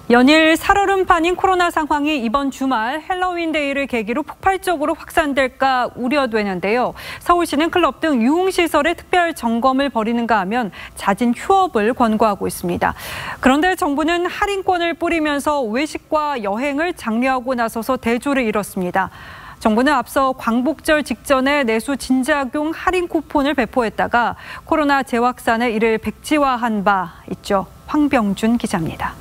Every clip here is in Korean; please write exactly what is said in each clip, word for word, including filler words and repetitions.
연일 살얼음판인 코로나 상황이 이번 주말 헬로윈데이를 계기로 폭발적으로 확산될까 우려되는데요. 서울시는 클럽 등 유흥시설에 특별 점검을 벌이는가 하면 잦은 휴업을 권고하고 있습니다. 그런데 정부는 할인권을 뿌리면서 외식과 여행을 장려하고 나서서 대조를 이뤘습니다. 정부는 앞서 광복절 직전에 내수 진작용 할인 쿠폰을 배포했다가 코로나 재확산에 이를 백지화한 바 있죠. 황병준 기자입니다.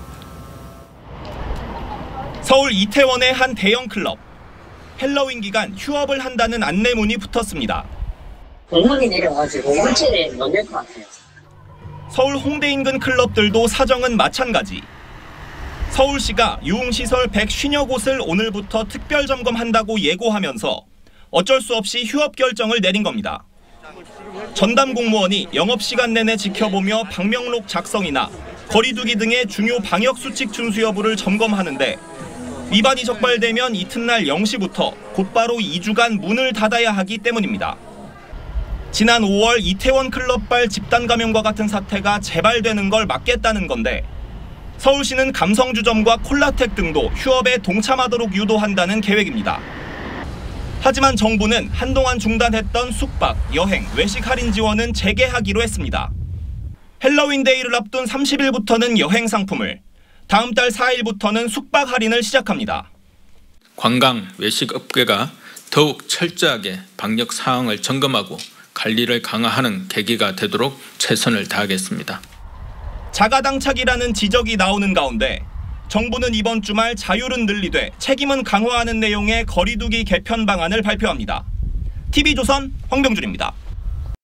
서울 이태원의 한 대형 클럽. 헬로윈 기간 휴업을 한다는 안내문이 붙었습니다. 공문이 내려가지고 일주일에 못 낼 것 같아요. 서울 홍대 인근 클럽들도 사정은 마찬가지. 서울시가 유흥시설 백오십여 곳을 오늘부터 특별 점검한다고 예고하면서 어쩔 수 없이 휴업 결정을 내린 겁니다. 전담 공무원이 영업시간 내내 지켜보며 방명록 작성이나 거리두기 등의 중요 방역수칙 준수 여부를 점검하는데 위반이 적발되면 이튿날 영 시부터 곧바로 이 주간 문을 닫아야 하기 때문입니다. 지난 오월 이태원 클럽발 집단 감염과 같은 사태가 재발되는 걸 막겠다는 건데 서울시는 감성주점과 콜라텍 등도 휴업에 동참하도록 유도한다는 계획입니다. 하지만 정부는 한동안 중단했던 숙박, 여행, 외식 할인 지원은 재개하기로 했습니다. 헬로윈데이를 앞둔 삼십 일부터는 여행 상품을, 다음 달 사 일부터는 숙박 할인을 시작합니다. 관광, 외식 업계가 더욱 철저하게 방역 사항을 점검하고 관리를 강화하는 계기가 되도록 최선을 다하겠습니다. 자가당착이라는 지적이 나오는 가운데 정부는 이번 주말 자율은 늘리되 책임은 강화하는 내용의 거리두기 개편 방안을 발표합니다. 티비조선 황병준입니다.